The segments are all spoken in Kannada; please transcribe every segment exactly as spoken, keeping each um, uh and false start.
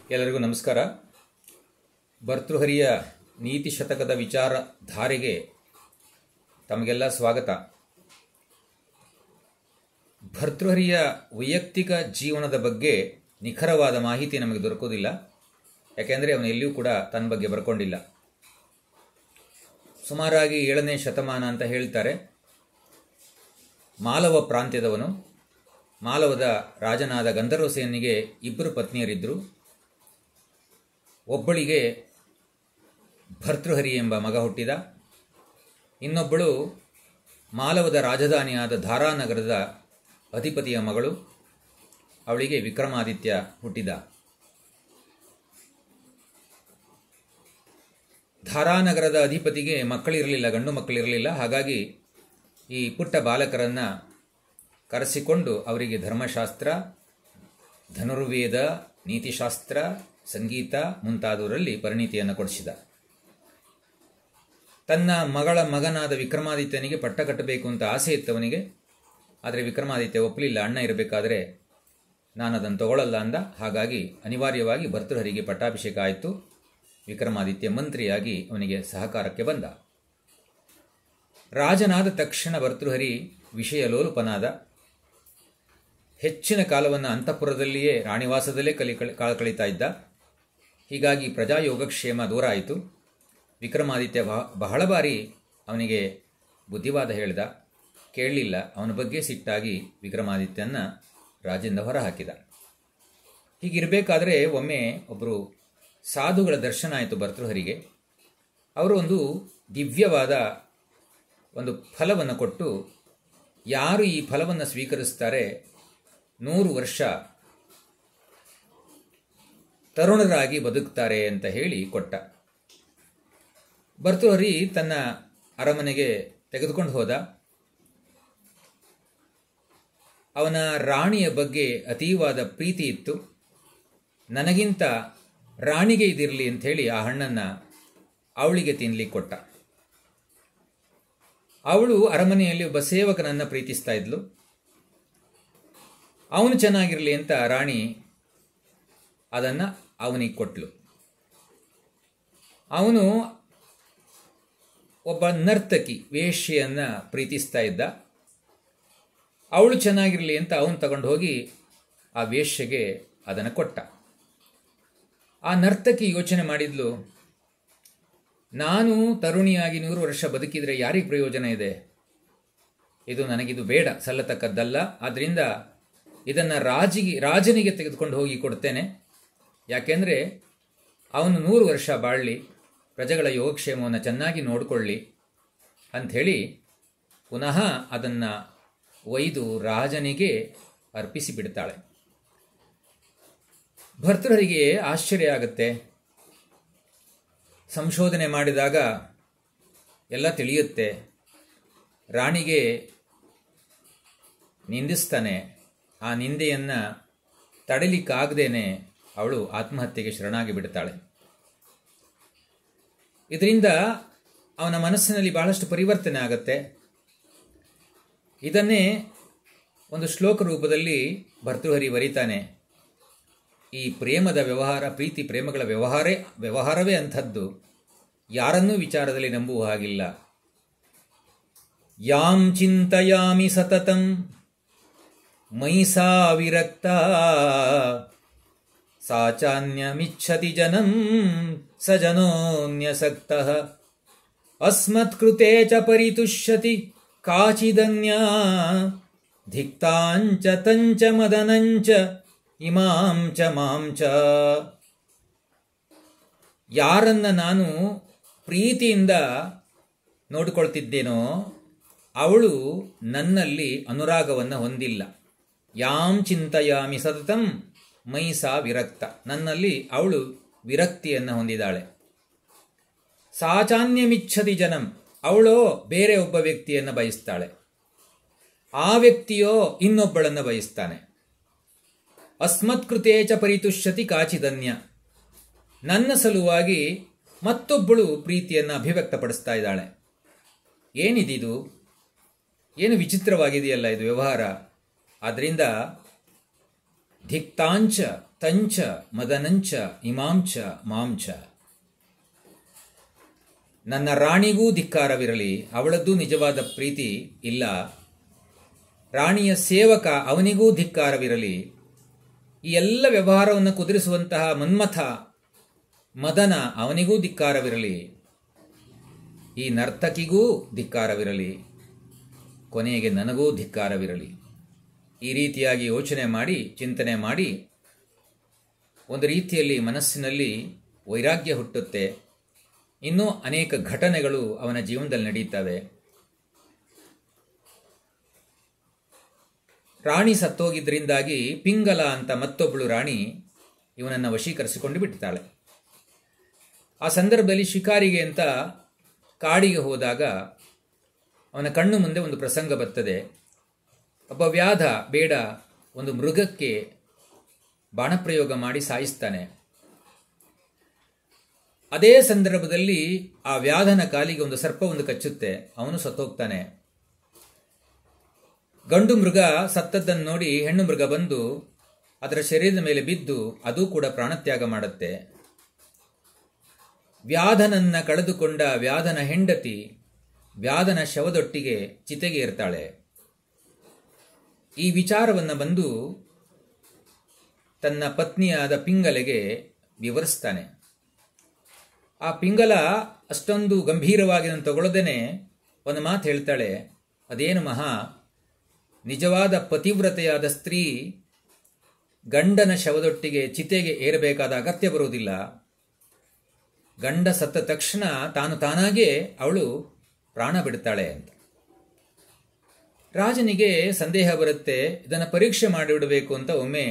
ಎಲ್ಲರಿಗೂ ನಮಸ್ಕಾರ. ಭರ್ತೃಹರಿಯ ನೀತಿ ಶತಕದ ವಿಚಾರಧಾರೆಗೆ ತಮಗೆಲ್ಲ ಸ್ವಾಗತ. ಭರ್ತೃಹರಿಯ ವೈಯಕ್ತಿಕ ಜೀವನದ ಬಗ್ಗೆ ನಿಖರವಾದ ಮಾಹಿತಿ ನಮಗೆ ದೊರಕೋದಿಲ್ಲ, ಯಾಕೆಂದರೆ ಅವನು ಎಲ್ಲಿಯೂ ಕೂಡ ತನ್ನ ಬಗ್ಗೆ ಬರ್ಕೊಂಡಿಲ್ಲ. ಸುಮಾರಾಗಿ ಏಳನೇ ಶತಮಾನ ಅಂತ ಹೇಳ್ತಾರೆ. ಮಾಲವ ಪ್ರಾಂತ್ಯದವನು. ಮಾಲವದ ರಾಜನಾದ ಗಂಧರ್ವಸೇನಿಗೆ ಇಬ್ಬರು ಪತ್ನಿಯರಿದ್ದರು. ಒಬ್ಬಳಿಗೆ ಭರ್ತೃಹರಿ ಎಂಬ ಮಗ ಹುಟ್ಟಿದ. ಇನ್ನೊಬ್ಬಳು ಮಾಲವದ ರಾಜಧಾನಿಯಾದ ಧಾರಾನಗರದ ಅಧಿಪತಿಯ ಮಗಳು. ಅವಳಿಗೆ ವಿಕ್ರಮಾದಿತ್ಯ ಹುಟ್ಟಿದ. ಧಾರಾನಗರದ ಅಧಿಪತಿಗೆ ಮಕ್ಕಳಿರಲಿಲ್ಲ, ಗಂಡು ಮಕ್ಕಳಿರಲಿಲ್ಲ. ಹಾಗಾಗಿ ಈ ಪುಟ್ಟ ಬಾಲಕರನ್ನು ಕರೆಸಿಕೊಂಡು ಅವರಿಗೆ ಧರ್ಮಶಾಸ್ತ್ರ, ಧನುರ್ವೇದ, ನೀತಿಶಾಸ್ತ್ರ, ಸಂಗೀತ ಮುಂತಾದವರಲ್ಲಿ ಪರಿಣಿತಿಯನ್ನು ಕೊಡಿಸಿದ. ತನ್ನ ಮಗಳ ಮಗನಾದ ವಿಕ್ರಮಾದಿತ್ಯನಿಗೆ ಪಟ್ಟ ಕಟ್ಟಬೇಕು ಅಂತ ಆಸೆ ಇತ್ತವನಿಗೆ. ಆದರೆ ವಿಕ್ರಮಾದಿತ್ಯ ಒಪ್ಪಲಿಲ್ಲ. ಅಣ್ಣ ಇರಬೇಕಾದರೆ ನಾನು ಅದನ್ನು ತಗೊಳ್ಳಲ್ಲ ಅಂದ. ಹಾಗಾಗಿ ಅನಿವಾರ್ಯವಾಗಿ ಭರ್ತೃಹರಿಗೆ ಪಟ್ಟಾಭಿಷೇಕ ಆಯಿತು. ವಿಕ್ರಮಾದಿತ್ಯ ಮಂತ್ರಿಯಾಗಿ ಅವನಿಗೆ ಸಹಕಾರಕ್ಕೆ ಬಂದ. ರಾಜನಾದ ತಕ್ಷಣ ಭರ್ತೃಹರಿ ವಿಷಯ ಲೋಲುಪನಾದ. ಹೆಚ್ಚಿನ ಕಾಲವನ್ನು ಅಂತಃಪುರದಲ್ಲಿಯೇ ರಾಣಿವಾಸದಲ್ಲೇ ಕಲಿ ಕಾಲ ಕಳೀತಾ ಇದ್ದ. ಹೀಗಾಗಿ ಪ್ರಜಾಯೋಗಕ್ಷೇಮ ದೂರ ಆಯಿತು. ವಿಕ್ರಮಾದಿತ್ಯ ಬಹಳ ಬಾರಿ ಅವನಿಗೆ ಬುದ್ಧಿವಾದ ಹೇಳಿದ, ಕೇಳಲಿಲ್ಲ. ಅವನ ಬಗ್ಗೆ ಸಿಟ್ಟಾಗಿ ವಿಕ್ರಮಾದಿತ್ಯನ ರಾಜ್ಯದಿಂದ ಹೊರಹಾಕಿದ. ಹೀಗಿರಬೇಕಾದ್ರೆ ಒಮ್ಮೆ ಒಬ್ಬರು ಸಾಧುಗಳ ದರ್ಶನ ಆಯಿತು ಭರ್ತೃಹರಿಗೆ. ಅವರು ಒಂದು ದಿವ್ಯವಾದ ಒಂದು ಫಲವನ್ನು ಕೊಟ್ಟು, ಯಾರು ಈ ಫಲವನ್ನು ಸ್ವೀಕರಿಸ್ತಾರೆ ನೂರು ವರ್ಷ ತರುಣರಾಗಿ ಬದುಕ್ತಾರೆ ಅಂತ ಹೇಳಿ ಕೊಟ್ಟ. ಭರ್ತೃಹರಿ ತನ್ನ ಅರಮನೆಗೆ ತೆಗೆದುಕೊಂಡು ಹೋದ. ಅವನ ರಾಣಿಯ ಬಗ್ಗೆ ಅತೀವಾದ ಪ್ರೀತಿ ಇತ್ತು. ನನಗಿಂತ ರಾಣಿಗೆ ಇದಿರಲಿ ಅಂಥೇಳಿ ಆ ಹಣ್ಣನ್ನು ಅವಳಿಗೆ ತಿನ್ನಲಿಕ್ಕೆ ಕೊಟ್ಟ. ಅವಳು ಅರಮನೆಯಲ್ಲಿ ಒಬ್ಬ ಸೇವಕನನ್ನು ಪ್ರೀತಿಸ್ತಾ ಇದ್ಲು. ಅವನು ಚೆನ್ನಾಗಿರಲಿ ಅಂತ ರಾಣಿ ಅದನ್ನು ಅವನಿಗೆ ಕೊಟ್ಲು. ಅವನು ಒಬ್ಬ ನರ್ತಕಿ ವೇಶ್ಯೆಯನ್ನು ಪ್ರೀತಿಸ್ತಾ ಇದ್ದ. ಅವಳು ಚೆನ್ನಾಗಿರಲಿ ಅಂತ ಅವನು ತಗೊಂಡು ಹೋಗಿ ಆ ವೇಶ್ಯೆಗೆ ಅದನ್ನು ಕೊಟ್ಟ. ಆ ನರ್ತಕಿ ಯೋಚನೆ ಮಾಡಿದ್ಲು, ನಾನು ತರುಣಿಯಾಗಿ ನೂರು ವರ್ಷ ಬದುಕಿದರೆ ಯಾರಿಗೆ ಪ್ರಯೋಜನ ಇದೆ? ಇದು ನನಗಿದು ಬೇಡ, ಸಲ್ಲತಕ್ಕದ್ದಲ್ಲ. ಆದ್ದರಿಂದ ಇದನ್ನು ರಾಜಿಗೆ ರಾಜನಿಗೆ ತೆಗೆದುಕೊಂಡು ಹೋಗಿ ಕೊಡ್ತೇನೆ. ಯಾಕೆಂದರೆ ಅವನು ನೂರು ವರ್ಷ ಬಾಳಲಿ, ಪ್ರಜೆಗಳ ಯೋಗಕ್ಷೇಮವನ್ನು ಚೆನ್ನಾಗಿ ನೋಡಿಕೊಳ್ಳಿ ಅಂಥೇಳಿ ಪುನಃ ಅದನ್ನು ಒಯ್ದು ರಾಜನಿಗೆ ಅರ್ಪಿಸಿ ಬಿಡ್ತಾಳೆ. ಭರ್ತೃಹರಿಗೆ ಆಶ್ಚರ್ಯ ಆಗುತ್ತೆ. ಸಂಶೋಧನೆ ಮಾಡಿದಾಗ ಎಲ್ಲ ತಿಳಿಯುತ್ತೆ. ರಾಣಿಗೆ ನಿಂದಿಸ್ತಾನೆ. ಆ ನಿಂದೆಯನ್ನು ತಡೆಯಲಿಕ್ಕಾಗದೇನೆ ಅವಳು ಆತ್ಮಹತ್ಯೆಗೆ ಶರಣಾಗಿ ಬಿಡ್ತಾಳೆ. ಇದರಿಂದ ಅವನ ಮನಸ್ಸಿನಲ್ಲಿ ಬಹಳಷ್ಟು ಪರಿವರ್ತನೆ ಆಗುತ್ತೆ. ಇದನ್ನೇ ಒಂದು ಶ್ಲೋಕ ರೂಪದಲ್ಲಿ ಭರ್ತೃಹರಿ ಬರೀತಾನೆ. ಈ ಪ್ರೇಮದ ವ್ಯವಹಾರ, ಪ್ರೀತಿ ಪ್ರೇಮಗಳ ವ್ಯವಹಾರೇ ವ್ಯವಹಾರವೇ ಅಂಥದ್ದು, ಯಾರನ್ನೂ ವಿಚಾರದಲ್ಲಿ ನಂಬುವ ಹಾಗಿಲ್ಲ. ಯಾಂ ಚಿಂತಯಾಮಿ ಸತತಂ ಮಯಿ ಸಾ ವಿರಕ್ತ ಸಾ ಚಾನ್ಯಮಿಚ್ಛತಿ ಜನಂ ಸ ಜನೋನ್ಯಸಕ್ತಃ ಅಸ್ಮತ್ಕೃತೆ ಚ ಪರಿತುಷ್ಯತಿ ಕಾಚಿದನ್ಯಾ ಧಿಕ್ತಾಂಚ ತಂಚ ಮದನಂಚ ಇಮಾಂ ಚ ಮಾಂ ಚ. ಯಾರನ್ನ ನಾನು ಪ್ರೀತಿಯಿಂದ ನೋಡಿಕೊಳ್ತಿದ್ದೇನೋ ಅವಳು ನನ್ನಲ್ಲಿ ಅನುರಾಗವನ್ನು ಹೊಂದಿಲ್ಲ. ಯಾಂ ಚಿಂತಯಾಮಿ ಸತತಂ ಮಯಿ ಸಾ ವಿರಕ್ತ. ನನ್ನಲ್ಲಿ ಅವಳು ವಿರಕ್ತಿಯನ್ನು ಹೊಂದಿದ್ದಾಳೆ. ಸಾಚಾನ್ಯಮಿಚ್ಛತಿ ಜನಂ. ಅವಳೋ ಬೇರೆ ಒಬ್ಬ ವ್ಯಕ್ತಿಯನ್ನು ಬಯಸ್ತಾಳೆ. ಆ ವ್ಯಕ್ತಿಯೋ ಇನ್ನೊಬ್ಬಳನ್ನು ಬಯಸ್ತಾನೆ. ಅಸ್ಮತ್ಕೃತೆ ಚ ಪರಿತುಷ್ಯತಿ ಕಾಚಿದನ್ಯ. ನನ್ನ ಸಲುವಾಗಿ ಮತ್ತೊಬ್ಬಳು ಪ್ರೀತಿಯನ್ನು ಅಭಿವ್ಯಕ್ತಪಡಿಸ್ತಾ ಇದ್ದಾಳೆ. ಏನಿದು? ಏನು ವಿಚಿತ್ರವಾಗಿದೆಯಲ್ಲ ಇದು ವ್ಯವಹಾರ. ಆದ್ದರಿಂದ ಧಿಕ್ತಾಂಚ ತಂಚ ಮದನಂಚ ಇಮಾಂಚ ಮಾಂಚ. ನನ್ನ ರಾಣಿಗೂ ಧಿಕ್ಕಾರವಿರಲಿ, ಅವಳದ್ದು ನಿಜವಾದ ಪ್ರೀತಿ ಇಲ್ಲ. ರಾಣಿಯ ಸೇವಕ ಅವನಿಗೂ ಧಿಕ್ಕಾರವಿರಲಿ. ಈ ಎಲ್ಲ ವ್ಯವಹಾರವನ್ನು ಕುದುರಿಸುವಂತಹ ಮನ್ಮಥ ಮದನ ಅವನಿಗೂ ಧಿಕ್ಕಾರವಿರಲಿ. ಈ ನರ್ತಕಿಗೂ ಧಿಕ್ಕಾರವಿರಲಿ, ಕೊನೆಗೆ ನನಗೂ ಧಿಕ್ಕಾರವಿರಲಿ. ಈ ರೀತಿಯಾಗಿ ಯೋಚನೆ ಮಾಡಿ ಚಿಂತನೆ ಮಾಡಿ ಒಂದು ರೀತಿಯಲ್ಲಿ ಮನಸ್ಸಿನಲ್ಲಿ ವೈರಾಗ್ಯ ಹುಟ್ಟುತ್ತೆ. ಇನ್ನೂ ಅನೇಕ ಘಟನೆಗಳು ಅವನ ಜೀವನದಲ್ಲಿ ನಡೆಯುತ್ತವೆ. ರಾಣಿ ಸತ್ತೋಗಿದ್ದರಿಂದಾಗಿ ಪಿಂಗಲ ಅಂತ ಮತ್ತೊಬ್ಬಳು ರಾಣಿ ಇವನನ್ನು ವಶೀಕರಿಸಿಕೊಂಡು ಬಿಡ್ತಾಳೆ. ಆ ಸಂದರ್ಭದಲ್ಲಿ ಶಿಕಾರಿಗೆ ಅಂತ ಕಾಡಿಗೆ ಹೋದಾಗ ಅವನ ಕಣ್ಣು ಮುಂದೆ ಒಂದು ಪ್ರಸಂಗ ಬರ್ತದೆ. ಒಬ್ಬ ವ್ಯಾಧ ಬೇಡ ಒಂದು ಮೃಗಕ್ಕೆ ಬಾಣಪ್ರಯೋಗ ಮಾಡಿ ಸಾಯಿಸ್ತಾನೆ. ಅದೇ ಸಂದರ್ಭದಲ್ಲಿ ಆ ವ್ಯಾಧನ ಕಾಲಿಗೆ ಒಂದು ಸರ್ಪ ಒಂದು ಕಚ್ಚುತ್ತೆ, ಅವನು ಸತ್ತೋಗ್ತಾನೆ. ಗಂಡು ಮೃಗ ಸತ್ತದ್ದನ್ನು ನೋಡಿ ಹೆಣ್ಣು ಮೃಗ ಬಂದು ಅದರ ಶರೀರದ ಮೇಲೆ ಬಿದ್ದು ಅದು ಕೂಡ ಪ್ರಾಣತ್ಯಾಗ ಮಾಡುತ್ತೆ. ವ್ಯಾಧನನ್ನ ಕಳೆದುಕೊಂಡ ವ್ಯಾಧನ ಹೆಂಡತಿ ವ್ಯಾಧನ ಶವದೊಟ್ಟಿಗೆ ಚಿತೆಗೆ ಇರ್ತಾಳೆ. ಈ ವಿಚಾರವನ್ನು ಬಂದು ತನ್ನ ಪತ್ನಿಯಾದ ಪಿಂಗಲೆಗೆ ವಿವರಿಸ್ತಾನೆ. ಆ ಪಿಂಗಲ ಅಷ್ಟೊಂದು ಗಂಭೀರವಾಗಿ ನಾನು ತಗೊಳ್ಳದೇನೆ ಒಂದು ಮಾತು ಹೇಳ್ತಾಳೆ, ಅದೇನು ಮಹಾ, ನಿಜವಾದ ಪತಿವ್ರತೆಯಾದ ಸ್ತ್ರೀ ಗಂಡನ ಶವದೊಟ್ಟಿಗೆ ಚಿತೆಗೆ ಏರಬೇಕಾದ ಅಗತ್ಯ ಬರುವುದಿಲ್ಲ. ಗಂಡ ಸತ್ತ ತಕ್ಷಣ ತಾನು ತಾನಾಗೇ ಅವಳು ಪ್ರಾಣ ಬಿಡ್ತಾಳೆ ಅಂತ. ರಾಜನಿಗೆ ಸಂದೇಹ ಬರುತ್ತೆ, ಇದನ್ನು ಪರೀಕ್ಷೆ ಮಾಡಿಬಿಡಬೇಕು ಅಂತ ಒಮ್ಮೆ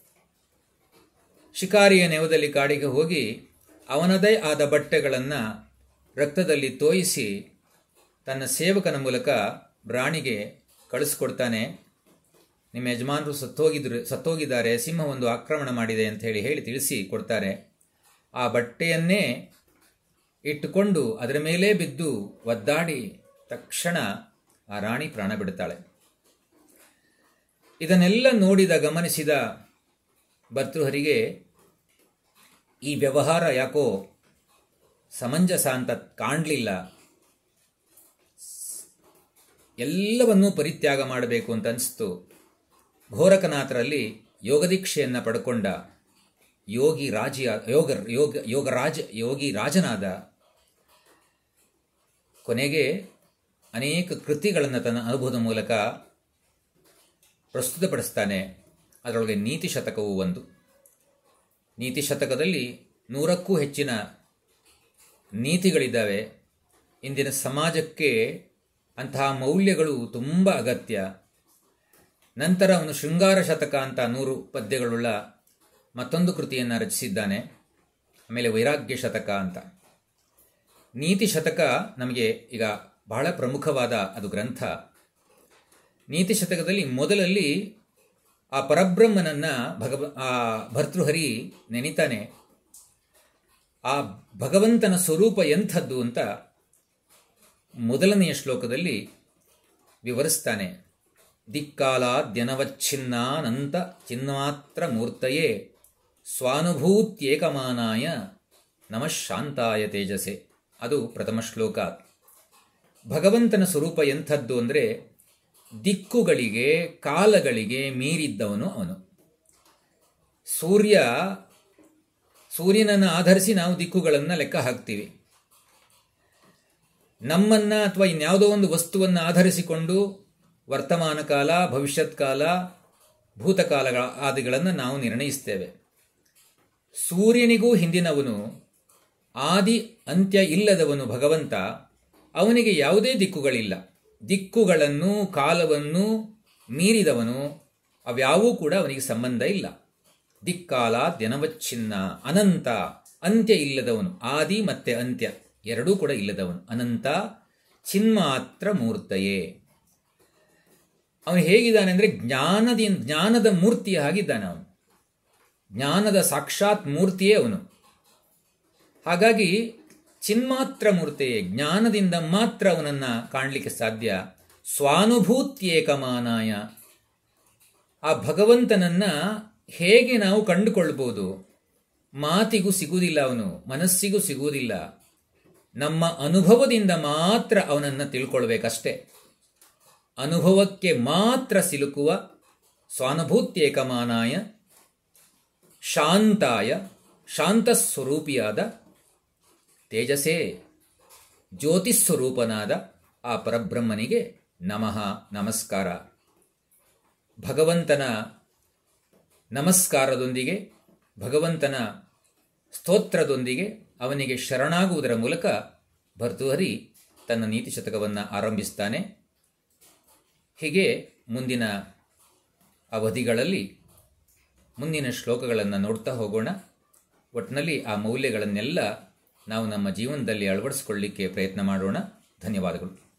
ಶಿಕಾರಿಯ ನೆವದಲ್ಲಿ ಕಾಡಿಗೆ ಹೋಗಿ ಅವನದೇ ಆದ ಬಟ್ಟೆಗಳನ್ನು ರಕ್ತದಲ್ಲಿ ತೋಯಿಸಿ ತನ್ನ ಸೇವಕನ ಮೂಲಕ ರಾಣಿಗೆ ಕಳಿಸ್ಕೊಡ್ತಾನೆ. ನಿಮ್ಮ ಯಜಮಾನರು ಸತ್ತೋಗಿದ್ರು ಸತ್ತೋಗಿದ್ದಾರೆ ಸಿಂಹ ಒಂದು ಆಕ್ರಮಣ ಮಾಡಿದೆ ಅಂತ ಹೇಳಿ ಹೇಳಿ ತಿಳಿಸಿ ಕೊಡ್ತಾರೆ. ಆ ಬಟ್ಟೆಯನ್ನೇ ಇಟ್ಟುಕೊಂಡು ಅದರ ಮೇಲೆ ಬಿದ್ದು ಒದ್ದಾಡಿ ತಕ್ಷಣ ಆ ರಾಣಿ ಪ್ರಾಣ ಬಿಡುತ್ತಾಳೆ. ಇದನ್ನೆಲ್ಲ ನೋಡಿದ ಗಮನಿಸಿದ ಭರ್ತೃಹರಿಗೆ ಈ ವ್ಯವಹಾರ ಯಾಕೋ ಸಮಂಜಸ ಅಂತ ಕಾಣಲಿಲ್ಲ. ಎಲ್ಲವನ್ನೂ ಪರಿತ್ಯಾಗ ಮಾಡಬೇಕು ಅಂತ ಅನಿಸ್ತು. ಘೋರಕನಾಥರಲ್ಲಿ ಯೋಗದೀಕ್ಷೆಯನ್ನು ಪಡ್ಕೊಂಡ ಯೋಗಿ ರಾಜಿಯ ಯೋಗ ಯೋಗ ಯೋಗರಾಜ ಯೋಗಿ ರಾಜನಾದ. ಕೊನೆಗೆ ಅನೇಕ ಕೃತಿಗಳನ್ನು ತನ್ನ ಅನುಭವದ ಮೂಲಕ ಪ್ರಸ್ತುತಪಡಿಸ್ತಾನೆ. ಅದರೊಳಗೆ ನೀತಿ ಶತಕವು ಒಂದು. ನೀತಿ ಶತಕದಲ್ಲಿ ನೂರಕ್ಕೂ ಹೆಚ್ಚಿನ ನೀತಿಗಳಿದ್ದಾವೆ. ಇಂದಿನ ಸಮಾಜಕ್ಕೆ ಅಂತಹ ಮೌಲ್ಯಗಳು ತುಂಬ ಅಗತ್ಯ. ನಂತರ ಅವನು ಶೃಂಗಾರ ಶತಕ ಅಂತ ನೂರು ಪದ್ಯಗಳುಳ್ಳ ಮತ್ತೊಂದು ಕೃತಿಯನ್ನು ರಚಿಸಿದ್ದಾನೆ. ಆಮೇಲೆ ವೈರಾಗ್ಯ ಶತಕ ಅಂತ. ನೀತಿ ಶತಕ ನಮಗೆ ಈಗ ಬಹಳ ಪ್ರಮುಖವಾದ ಅದು ಗ್ರಂಥ. ನೀತಿ ಶತಕದಲ್ಲಿ ಮೊದಲಲ್ಲಿ ಆ ಪರಬ್ರಹ್ಮನನ್ನ ಭಗವ ಆ ಭರ್ತೃಹರಿ ನೆನಿತಾನೆ. ಆ ಭಗವಂತನ ಸ್ವರೂಪ ಎಂಥದ್ದು ಅಂತ ಮೊದಲನೆಯ ಶ್ಲೋಕದಲ್ಲಿ ವಿವರಿಸ್ತಾನೆ. ದಿಕ್ಕಾಲಾದ್ಯನವಚ್ಛಿನ್ನಾನಂತ ಚಿನ್ಮಾತ್ರ ಮೂರ್ತಯೇ ಸ್ವಾನುಭೂತ್ಯೇಕಮಾನಾಯ ನಮಃ ಶಾಂತಾಯ ತೇಜಸೆ. ಅದು ಪ್ರಥಮ ಶ್ಲೋಕ. ಭಗವಂತನ ಸ್ವರೂಪ ಎಂಥದ್ದು ಅಂದರೆ ದಿಕ್ಕುಗಳಿಗೆ ಕಾಲಗಳಿಗೆ ಮೀರಿದ್ದವನು ಅವನು. ಸೂರ್ಯ ಸೂರ್ಯನನ್ನು ಆಧರಿಸಿ ನಾವು ದಿಕ್ಕುಗಳನ್ನು ಲೆಕ್ಕ ಹಾಕ್ತೀವಿ. ನಮ್ಮನ್ನ ಅಥವಾ ಇನ್ಯಾವುದೋ ಒಂದು ವಸ್ತುವನ್ನು ಆಧರಿಸಿಕೊಂಡು ವರ್ತಮಾನ ಕಾಲ, ಭವಿಷ್ಯತ್ ಕಾಲ, ಭೂತಕಾಲಗಳ ಆದಿಗಳನ್ನು ನಾವು ನಿರ್ಣಯಿಸ್ತೇವೆ. ಸೂರ್ಯನಿಗೂ ಹಿಂದಿನವನು, ಆದಿ ಅಂತ್ಯ ಇಲ್ಲದವನು ಭಗವಂತ. ಅವನಿಗೆ ಯಾವುದೇ ದಿಕ್ಕುಗಳಿಲ್ಲ. ದಿಕ್ಕುಗಳನ್ನು ಕಾಲವನ್ನು ಮೀರಿದವನು, ಅವ್ಯಾವೂ ಕೂಡ ಅವನಿಗೆ ಸಂಬಂಧ ಇಲ್ಲ. ದಿಕ್ಕಾಲ ದ್ಯನವಚ್ಛಿನ್ನ, ಅನಂತ, ಅಂತ್ಯ ಇಲ್ಲದವನು. ಆದಿ ಮತ್ತೆ ಅಂತ್ಯ ಎರಡೂ ಕೂಡ ಇಲ್ಲದವನು ಅನಂತ. ಚಿನ್ಮಾತ್ರ ಮೂರ್ತಯೇ. ಅವನು ಹೇಗಿದ್ದಾನೆ ಅಂದರೆ ಜ್ಞಾನದ ಜ್ಞಾನದ ಮೂರ್ತಿಯ ಹಾಗಿದ್ದಾನೆ. ಅವನು ಜ್ಞಾನದ ಸಾಕ್ಷಾತ್ ಮೂರ್ತಿಯೇ ಅವನು. ಹಾಗಾಗಿ ಚಿನ್ಮಾತ್ರ ಮೂರ್ತಿಯೇ, ಜ್ಞಾನದಿಂದ ಮಾತ್ರ ಅವನನ್ನು ಕಾಣಲಿಕ್ಕೆ ಸಾಧ್ಯ. ಸ್ವಾನುಭೂತ್ಯೇಕಮಾನಾಯ, ಆ ಭಗವಂತನನ್ನ ಹೇಗೆ ನಾವು ಕಂಡುಕೊಳ್ಬೋದು? ಮಾತಿಗೂ ಸಿಗುವುದಿಲ್ಲ, ಅವನು ಮನಸ್ಸಿಗೂ ಸಿಗುವುದಿಲ್ಲ. ನಮ್ಮ ಅನುಭವದಿಂದ ಮಾತ್ರ ಅವನನ್ನು ತಿಳ್ಕೊಳ್ಬೇಕಷ್ಟೇ. ಅನುಭವಕ್ಕೆ ಮಾತ್ರ ಸಿಲುಕುವ ಸ್ವಾನುಭೂತ್ಯೇಕಮಾನಾಯ ಶಾಂತಾಯ ಶಾಂತಸ್ವರೂಪಿಯಾದ ತೇಜಸೇ ಜ್ಯೋತಿಸ್ವರೂಪನಾದ ಆ ಪರಬ್ರಹ್ಮನಿಗೆ ನಮಃ ನಮಸ್ಕಾರ. ಭಗವಂತನ ನಮಸ್ಕಾರದೊಂದಿಗೆ, ಭಗವಂತನ ಸ್ತೋತ್ರದೊಂದಿಗೆ ಅವನಿಗೆ ಶರಣಾಗುವುದರ ಮೂಲಕ ಭರ್ತೃಹರಿ ತನ್ನ ನೀತಿ ಶತಕವನ್ನು ಆರಂಭಿಸ್ತಾನೆ. ಹೀಗೆ ಮುಂದಿನ ಅವಧಿಗಳಲ್ಲಿ ಮುಂದಿನ ಶ್ಲೋಕಗಳನ್ನು ನೋಡ್ತಾ ಹೋಗೋಣ. ಒಟ್ಟಿನಲ್ಲಿ ಆ ಮೌಲ್ಯಗಳನ್ನೆಲ್ಲ ನಾವು ನಮ್ಮ ಜೀವನದಲ್ಲಿ ಅಳವಡಿಸಿಕೊಳ್ಳಲಿಕ್ಕೆ ಪ್ರಯತ್ನ ಮಾಡೋಣ. ಧನ್ಯವಾದಗಳು.